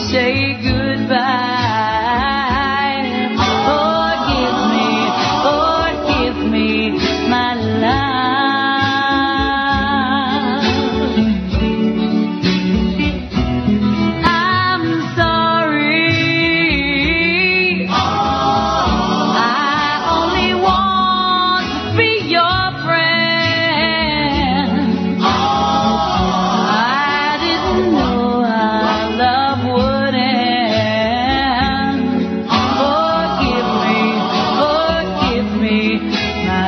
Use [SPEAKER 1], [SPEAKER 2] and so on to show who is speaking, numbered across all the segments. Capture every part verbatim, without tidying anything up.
[SPEAKER 1] say goodbye. Forgive me, forgive me, my love. I'm sorry. I only want to be your friend. I didn't know how love would end. Forgive me, forgive me, my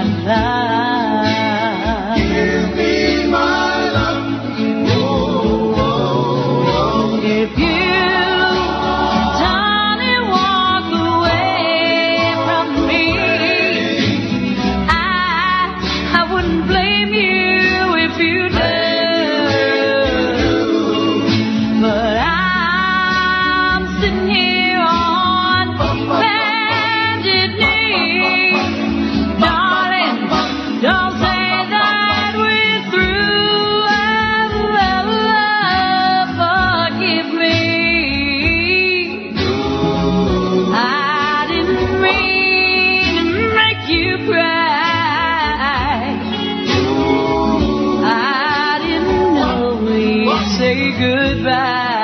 [SPEAKER 1] love.
[SPEAKER 2] Give me my love. Oh, oh, oh.
[SPEAKER 1] If you turn and walk away from me, I I wouldn't blame you if you do. But I'm sitting here on bended knee, darling. Don't say that we're through. Forgive me. I didn't mean to make you cry. I didn't know we'd say goodbye.